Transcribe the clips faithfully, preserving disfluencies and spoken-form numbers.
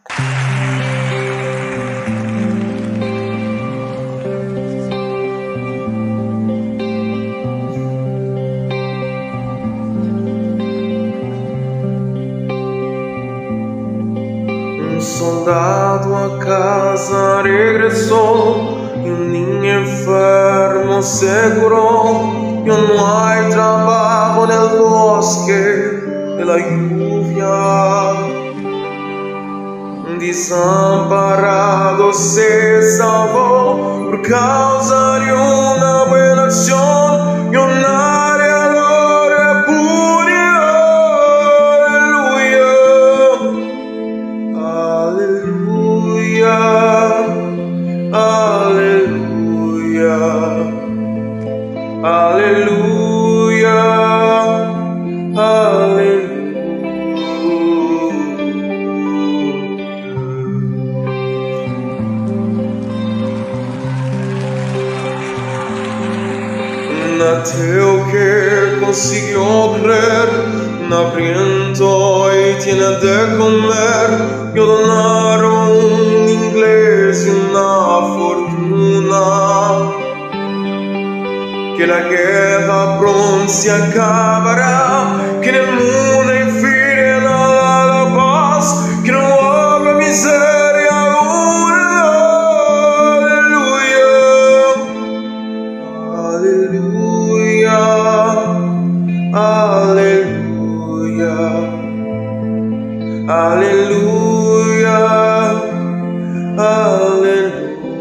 Um soldado a casa regresó y un niño enfermo se curó. Ya no hay trabajo en el bosque de la lluvia. Un desamparado se salvó por causa de una buena acción y un área lo repudió. Aleluya, aleluya, aleluya, aleluya, aleluya. Un ateo que consiguió creer, un hambriento y tiene de comer, y donaron un inglés y una fortuna. Que la guerra pronto se acabará, que en el mundo infiel habrá la paz, que no habrá miseria alguna. Aleluya, aleluya, aleluya, aleluya, aleluya.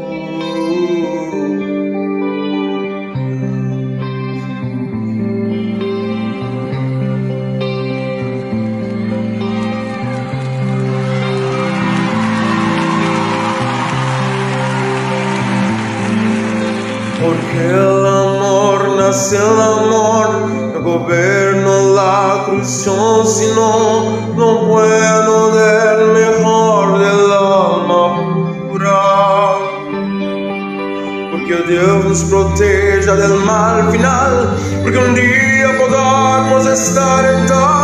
Porque el amor nace el amor, no gobierna la corrupción, sino lo bueno del mejor del alma pura. Porque Dios nos proteja del mal final, porque un día podamos estar en tal